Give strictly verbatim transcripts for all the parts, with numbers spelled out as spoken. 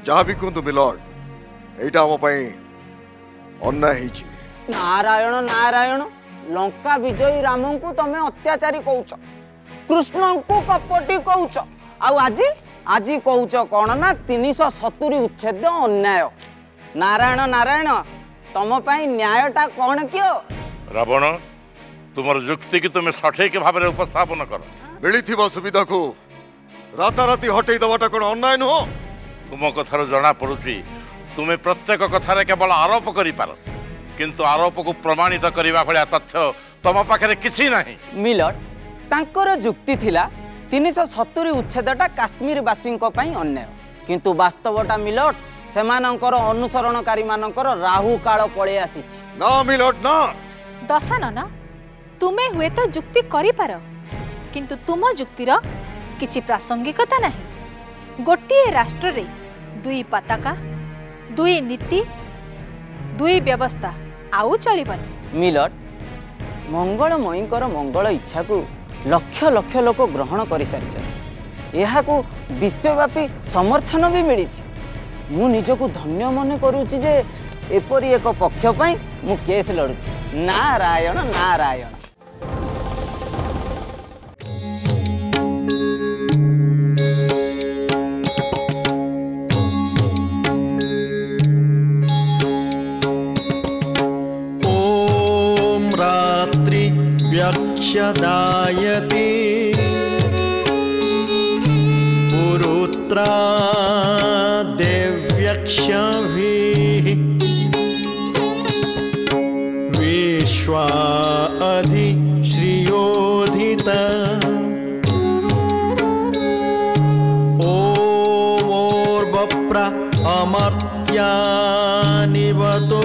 जहाँ भी कहतु मिलॉर्ड एटा आम अन्याय हिची। नारायण नारायण लंका विजयी राम को तमे अत्याचारी कहूच, कृष्ण को कपटी कहूच, आउ आज आज कहूच कौन ना तीन सौ सतुरी उच्छेद अन्याय। नारायण नारायण तम पाई न्यायटा कौन कियो? रावण तुमर युक्ति की तुम सठिक भाव में उपस्थापन कर। मिली सुविधा को राताराति हटई दवाटा कौन अन्याय नुह? तुम कथार जना पड़ुची तुम्हें प्रत्येक कथार केवल आरोप कर पार, किंतु आरोप को प्रमाणित करने भाया तथ्य तुम पाखे किसी नहीं। मिलर्ड तांकर युक्ति थिला तीन सौ सतुरी उच्छेदटा काश्मीर वासी अन्याय, किंतु वास्तवटा मिलर्ड सेमानंकर अनुसरणकारी मानकर राहु काल पळे आसीछि। ना मिलर्ड ना। दशानन तुमे हुए तो युक्ति करि पार, किंतु तुम युक्तिर किछि प्रासंगिकता नहीं। गोटिए राष्ट्र रे दुई पताका, दुई नीति, दुई व्यवस्था आउ चलिबनी। मिलर्ड मंगलमयींकर मंगल इच्छा को लक्ष लक्ष लोक ग्रहण कर सारी, यह विश्वव्यापी समर्थन भी मिली। मु निजको धन्य मन करुच्ची जे एपरी एक पक्ष पई मु केस लड़ुची। नारायण नारायण। ओम रात्रि व्यक्षदायते पुरुत्रा देव्यक्षभिः विश्वा अधि श्रियोधिता ओर्वप्रा अमर्त्यानिवतो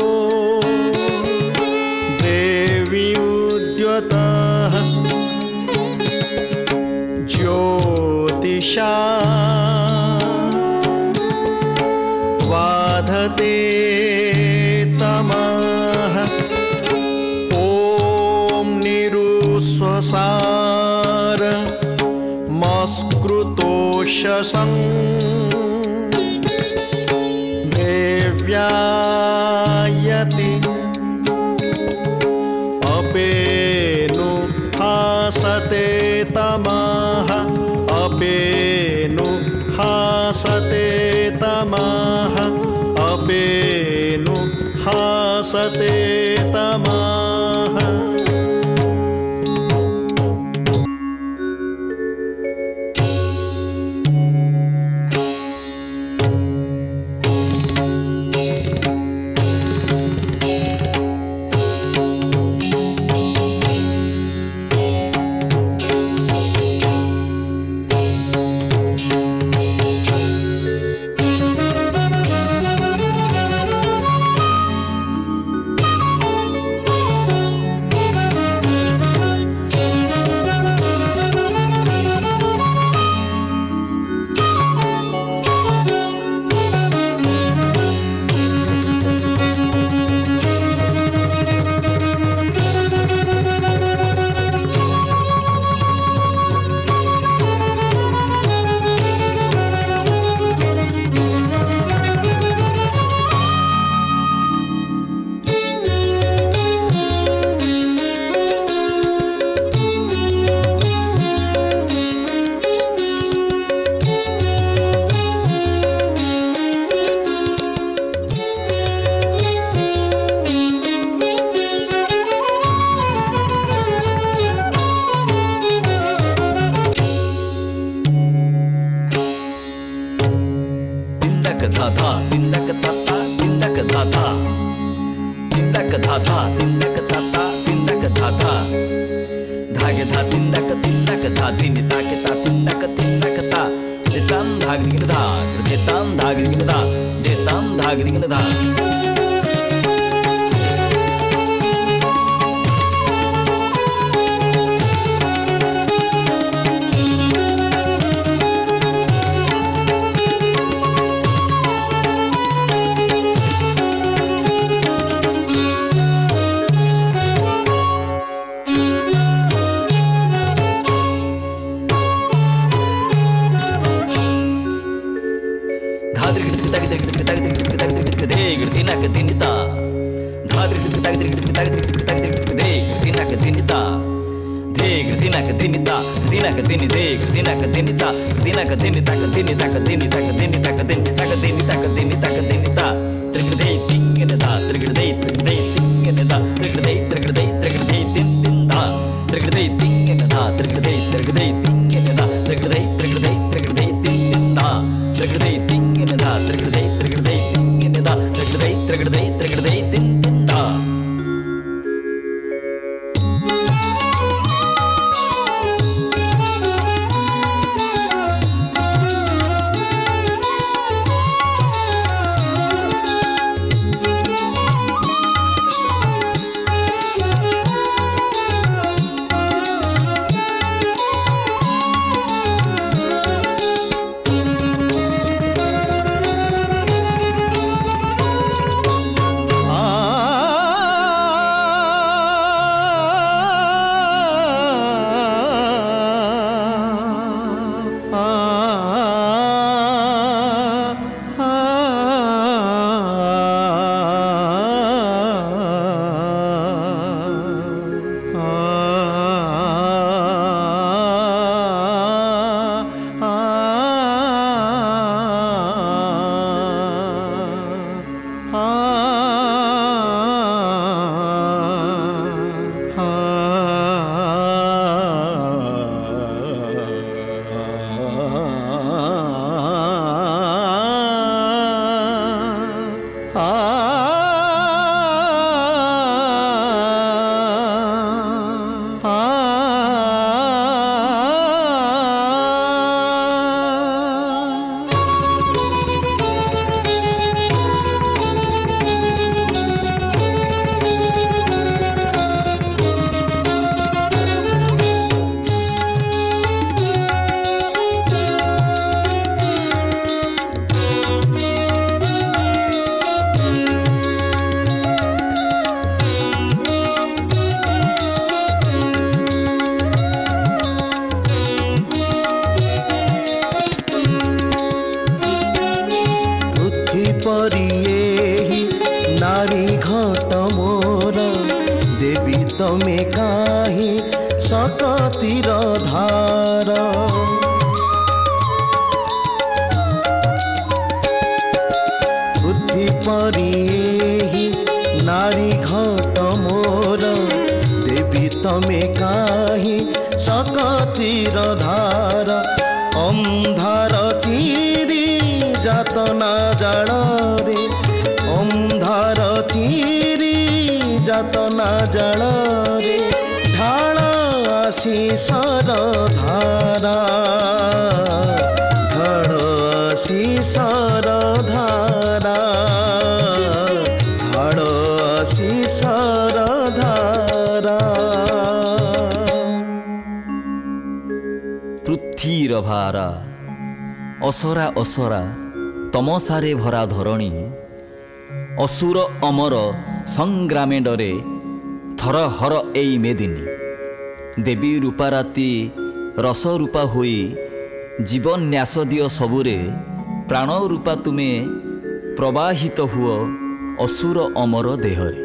देवी उद्यतः ज्योतिषा वाधते तमः ॐ निरुस्वसार मस्कृतोषसं देव्यायति अपेनु हासते तमः अपेनु हासते तमः अपेनु हासते तमः। धा त्रिकृति ताक त्रिकृति ताक त्रिकृति ताक त्रिकृति दे कृति नाक दिनिता दे कृति नाक दिनिता कृति नाक दिनि दे कृति नाक दिनिता कृति नाक दिनिता क दिनिता क दिनिता क दिनिता क दिनिता क दिनिता क दिनिता क दिनिता त्रिकृति तिंगने धा त्रिकृति त्रिकृति तिंगने धा त्रिकृति त्रिकृति त्रिकृति तिन तिन धा त्रिकृति तिंगने धा त्रिकृति त्रिकृति तिंगने धा त्रिकृति त्रिकृति त्रिकृति तिन तिन धा त्रिकृति तिंगने धा त्रिकृति त्रिकृति तिंगने धा त्रिकृति त्रिकृति त्रिकृति तिन तिन धा ପୃଥ୍ୱୀର ଭାରା ଅସରା ଅସରା ତମସାରେ ଭରା ଧରଣୀ ଅସୁର ଅମର ସଂଗ୍ରାମେ ଡରେ ଥର ହର ଏଇ ମେଦିନୀ ଦେବୀ ରୂପା ରାତି ରସ ରୂପା ହୋଇ ଜୀବନ ନ୍ୟାସ ଦିଅ ସବୁରେ ପ୍ରାଣ ରୂପା ତୁମେ ପ୍ରବାହିତ ହୁଅ ଅସୁର ଅମର ଦେହରେ।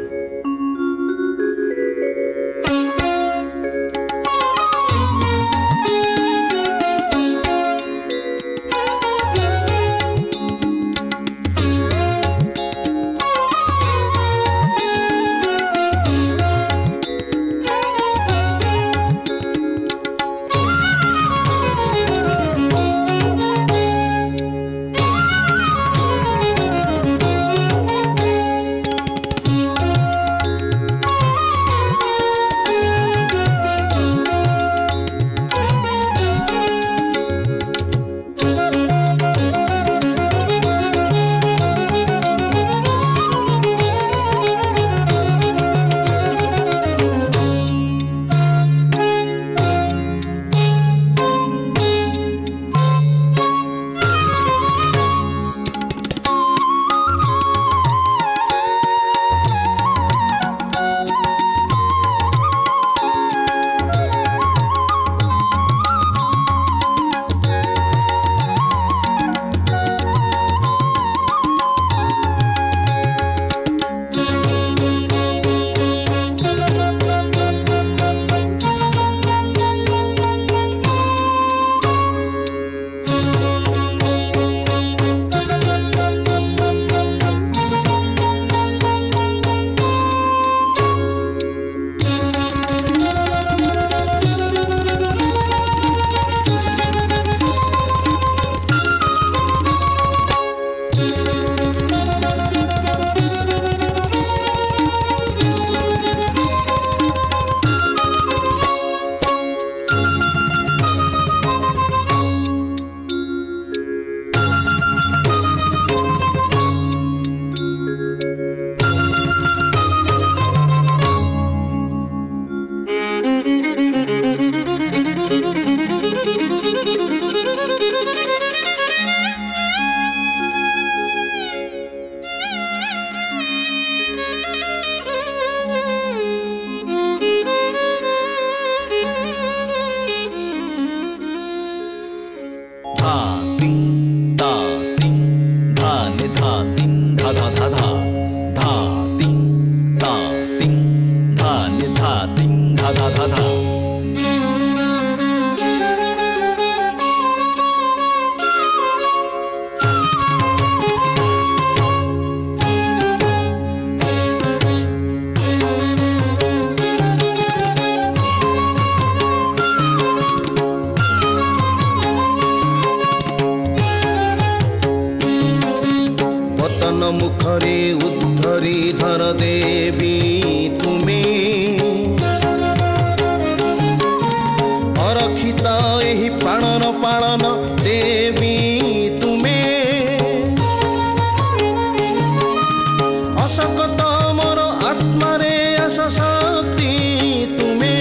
मोर आत्मारे आस शक्ति तुमे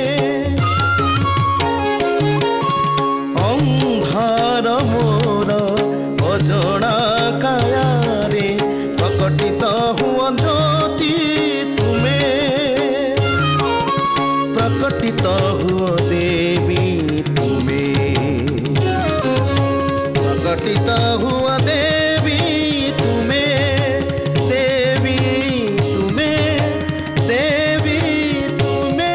अंधार मोर अजणा कायारे प्रकटित हुआ ज्योति तुमे प्रकटित हुआ देवी तुमे प्रकटित हुआ देवी तुमे देवी तुमे देवी तुमे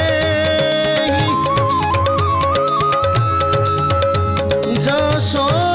So